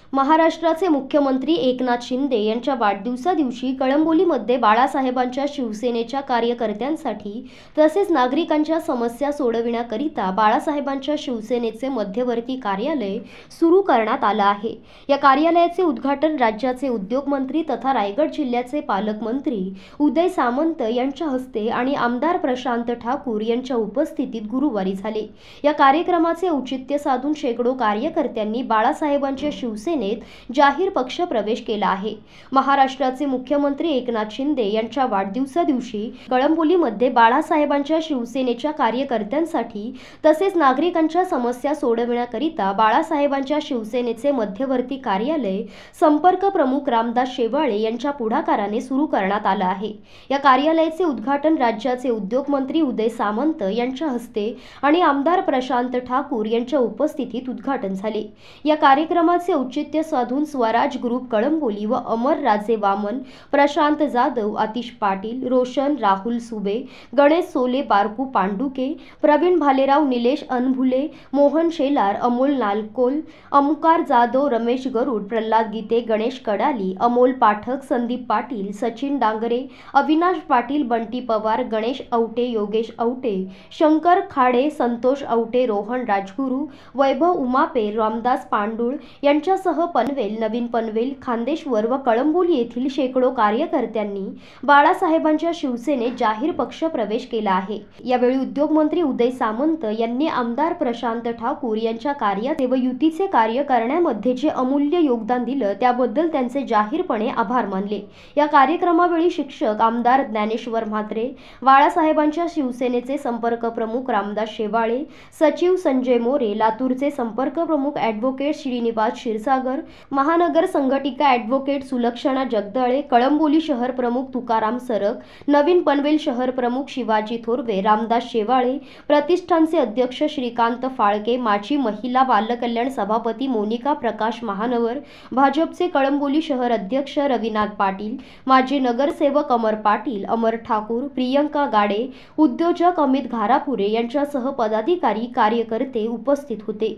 महाराष्ट्राचे मुख्यमंत्री एकनाथ शिंदे यांच्या वाढदिवसादिवशी कळंबोलीमध्ये बाळासाहेबांच्या शिवसेनेच्या कार्यकर्त्यांसाठी तसेच नागरिकांच्या समस्या सोडविण्याकरिता बाळासाहेबांच्या शिवसेनेचे मध्यवर्ती कार्यालय सुरू करण्यात आलं आहे। या कार्यालयाचे उद्घाटन राज्याचे उद्योगमंत्री तथा रायगड जिल्ह्याचे पालकमंत्री उदय सामंत यांच्या हस्ते आणि आमदार प्रशांत ठाकूर यांच्या उपस्थितीत गुरुवारी झाले। या कार्यक्रमाचे औचित्य साधून शेकडो कार्यकर्त्यांनी बाळासाहेबांच्या शिवसेनेत जाहीर पक्ष प्रवेश केला आहे। महाराष्ट्राचे मुख्यमंत्री एकनाथ शिंदे यांच्या वाढदिवसादिवशी कळंबोलीमध्ये बाळासाहेबांच्या शिवसेनेच्या कार्यकर्त्यांसाठी तसेच नागरिकांच्या समस्या सोडविण्याकरिता बाळासाहेबांच्या शिवसेनेचे मध्यवर्ती कार्यालय संपर्क प्रमुख रामदास शेवाळे यांच्या पुढाकाराने सुरू करण्यात आलं आहे। या कार्यालयाचे उद्घाटन राज्याचे उद्योगमंत्री उदय सामंत यांच्या हस्ते आणि आमदार प्रशांत ठाकूर यांच्या उपस्थितीत उद्घाटन झाले। या कार्यक्रमाचे औचित्य साधून स्वराज ग्रुप कळंबोली व अमर राजे वामन, प्रशांत जाधव, आतिश पाटील, रोशन राहुल सुबे, गणेश सोले, बारकू पांडुके, प्रवीण भालेराव, निलेश अनभुले, मोहन शेलार, अमोल नालकोल, अमुकार जाधव, रमेश गरुड, प्रल्हाद गीते, गणेश कडाली, अमोल पाठक, संदीप पाटील, सचिन डांगरे, अविनाश पाटील, बंटी पवार, गणेश औटे, योगेश औटे, शंकर खाडे, संतोष औटे, रोहन राजगुरू, वैभव उमापे, रामदास पांडुळ यांच्यासह पनवेल, नवीन पनवेल, खांदेश्वर व कळंबोली येथील शेकडो कार्यकर्त्यांनी बाळासाहेबांच्या शिवसेनेत जाहीर पक्ष प्रवेश केला आहे। यावेळी उद्योगमंत्री उदय सामंत यांनी आमदार प्रशांत ठाकूर यांच्या कार्याचे व युतीचे कार्य करण्यामध्ये जे अमूल्य योगदान दिलं त्याबद्दल त्यांचे जाहीरपणे आभार मानले। या कार्यक्रमावेळी शिक्षक आमदार ज्ञानेश्वर म्हात्रे, बाळासाहेबांच्या शिवसेनेचे संपर्क प्रमुख रामदास शेवाळे, सचिव संजय मोरे, लातूरचे संपर्क प्रमुख ॲडव्होकेट श्रीनिवास क्षीरसागर, महानगर संघटिका ॲडव्होकेट सुलक्षणा जगदाळे, कळंबोली शहर प्रमुख तुकाराम सरक, नवीन पनवेल शहर प्रमुख शिवाजी थोरवे, रामदास शेवाळे, प्रतिष्ठानचे अध्यक्ष श्रीकांत फाळके, माजी महिला बालकल्याण सभापती मोनिका प्रकाश महानवर, भाजपचे कळंबोली शहर अध्यक्ष रविनाथ पाटील, माजी नगरसेवक अमर पाटील, अमर ठाकूर, प्रियंका गाडे, उद्योजक अमित घारापुरे यांच्यासह पदाधिकारी कार्यकर्ते उपस्थित होते।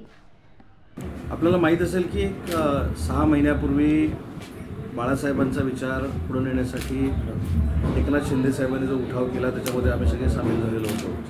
आपल्याला माहीत असेल की 6 महिन्यापूर्वी बाळासाहेबांचा विचार पुढे नेण्यासाठी एकनाथ शिंदे साहेबांनी जो उठाव केला त्याच्यामध्ये आम्ही सगळे सामील झालेलो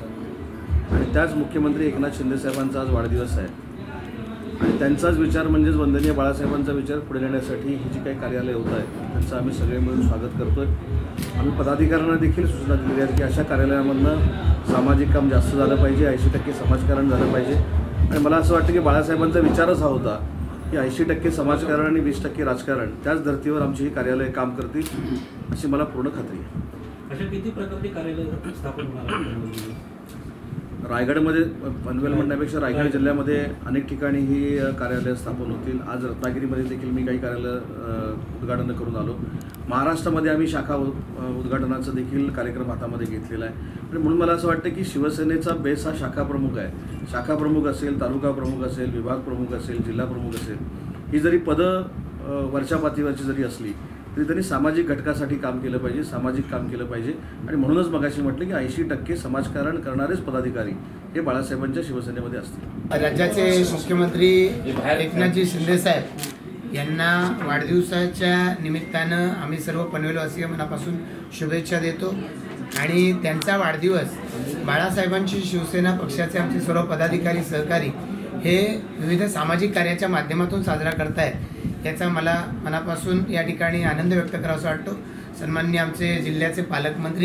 होतो आणि त्याच मुख्यमंत्री एकनाथ शिंदे साहेबांचा आज वाढदिवस आहे आणि त्यांचाच विचार म्हणजेच वंदनीय बाळासाहेबांचा विचार पुढे नेण्यासाठी ही जी काही कार्यालय होत आहे त्यांचं आम्ही सगळे मिळून स्वागत करतोय। आम्ही पदाधिकाऱ्यांना देखील सूचना दिली आहेत की अशा कार्यालयामधनं सामाजिक काम जास्त झालं पाहिजे, 80% समाजकारण झालं पाहिजे आणि मला असं वाटतं की बाळासाहेबांचा विचारच हा होता की 80% समाजकारण आणि 20% राजकारण, त्याच धर्तीवर आमची ही कार्यालय काम करतील अशी मला पूर्ण खात्री आहे। अशा किती प्रकारचे कार्यालय स्थापन होणार? रायगडमध्ये, पनवेल म्हणण्यापेक्षा रायगड जिल्ह्यामध्ये अनेक ठिकाणी ही कार्यालय स्थापन होतील। आज रत्नागिरीमध्ये देखील मी काही कार्यालय उद्घाटन करून आलो। महाराष्ट्रामध्ये आम्ही शाखा उद्घाटनाचा देखील कार्यक्रम हातामध्ये घेतलेला आहे आणि म्हणून मला असं वाटतं की शिवसेनेचा बेस हा शाखा प्रमुख आहे। शाखा प्रमुख असेल, तालुका प्रमुख असेल, विभाग प्रमुख असेल, जिल्हा प्रमुख असेल, ही जरी पदं वरच्या पातळीवरची जरी असली तरी त्यांनी सामाजिक घटकासाठी काम केलं पाहिजे, सामाजिक काम केलं पाहिजे आणि म्हणूनच मगाशी म्हटलं की 80% समाजकारण करणारेच पदाधिकारी हे बाळासाहेबांच्या शिवसेनेमध्ये असतील। राज्याचे मुख्यमंत्री एकनाथजी शिंदे साहेब यांना वाढदिवसाच्या निमित्तानं आम्ही सर्व पनवेलवासीय मनापासून शुभेच्छा देतो आणि त्यांचा वाढदिवस बाळासाहेबांची शिवसेना पक्षाचे आमचे सर्व पदाधिकारी सहकारी हे विविध सामाजिक कार्याच्या माध्यमातून साजरा करतायत याचा मला मनापासून या ठिकाणी आनंद व्यक्त करावासा वाटतो। सन्माननीय आमचे जिल्ह्याचे पालकमंत्री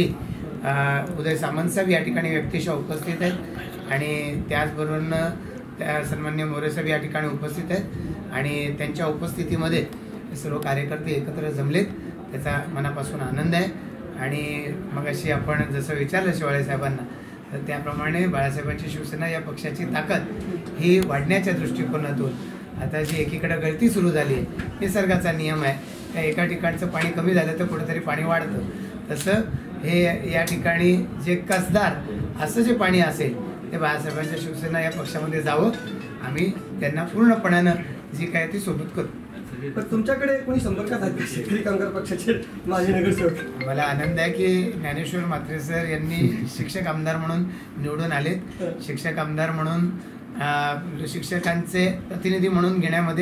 उदय सामंत साहेब या ठिकाणी व्यक्तिशः उपस्थित आहेत आणि त्याचबरोबर त्या सन्माननीय मोरे साहेब या ठिकाणी उपस्थित आहेत आणि त्यांच्या उपस्थितीमध्ये सर्व कार्यकर्ते एकत्र जमलेत त्याचा मनापासून आनंद आहे। आणि मग अशी आपण जसं विचारलं शेवाळे साहेबांना तर त्याप्रमाणे बाळासाहेबांची शिवसेना या पक्षाची ताकद ही वाढण्याच्या दृष्टिकोनातून आता जी एकीकडे गळती सुरू झाली आहे, निसर्गाचा नियम आहे, त्या एका ठिकाणचं पाणी कमी झालं तर कुठेतरी पाणी वाढतं, तसं हे या ठिकाणी जे कसदार असं जे पाणी असेल ते बाळासाहेबांच्या शिवसेना या पक्षामध्ये जावं, आम्ही त्यांना पूर्णपणानं जी काय ती सोबत करू। पण तुमच्याकडे कोणी संपर्कात आहे शेतकरी कामगार पक्षाचे माजी नगरसेवक? मला आनंद आहे की ज्ञानेश्वर म्हात्रे सर यांनी शिक्षक आमदार म्हणून निवडून आलेत। शिक्षक आमदार म्हणून शिक्षकांचे प्रतिनिधी म्हणून घेण्यामध्ये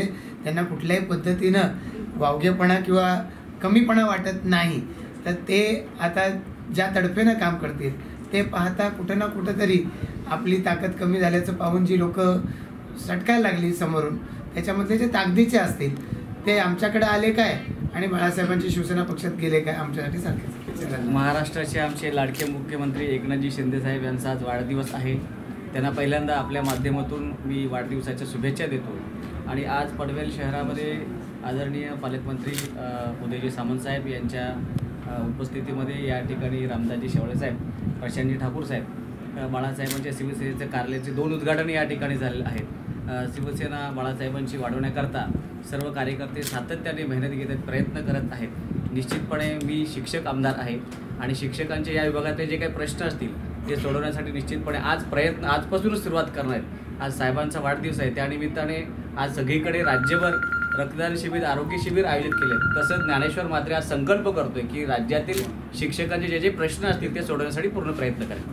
त्यांना कुठल्याही पद्धतीनं वावगेपणा किंवा कमीपणा वाटत नाही, तर ते आता ज्या तडफेनं काम करतील ते पाहता कुठं ना कुठं तरी आपली ताकद कमी झाल्याचं पाहून जी लोक सटकायला लागली समोरून, त्याच्यामधले जे ताकदीचे असतील ते आमच्याकडे आले काय आणि बाळासाहेबांची शिवसेना पक्षात गेले काय आमच्यासाठी सारखेच. महाराष्ट्राचे आमचे लाडके मुख्यमंत्री एकनाथजी शिंदेसाहेब यांचा आज वाढदिवस आहे. त्यांना पहिल्यांदा आपल्या माध्यमातून मी वाढदिवसाच्या शुभेच्छा देतो. आणि आज पनवेल शहरामध्ये आदरणीय पालकमंत्री उदयजी सामंत साहेब यांच्या उपस्थितीमध्ये या ठिकाणी रामदासजी शेवळे साहेब, प्रशांतजी ठाकूर साहेब, बाळासाहेबांच्या शिवसेनेचे कार्यालयाचे 2 उद्घाटन या ठिकाणी झालेले आहेत. शिवसेना बाळासाहेबांची वाढवण्याकरता सर्व कार्यकर्ते सातत्याने मेहनत घेत आहेत, प्रयत्न करत आहेत. निश्चितपणे मी शिक्षक आमदार आहे आणि शिक्षकांचे या विभागातले जे काही प्रश्न असतील ते सोडवण्यासाठी निश्चितपणे आजपासूनच सुरुवात करणार आहेत. आज साहेबांचा वाढदिवस आहे, त्यानिमित्ताने आज सगळीकडे राज्यभर रक्तदान शिबिर, आरोग्य शिबिर आयोजित केले. तसंच ज्ञानेश्वर मात्रे आज संकल्प करतोय की राज्यातील शिक्षकांचे जे प्रश्न असतील ते सोडवण्यासाठी पूर्ण प्रयत्न करेल.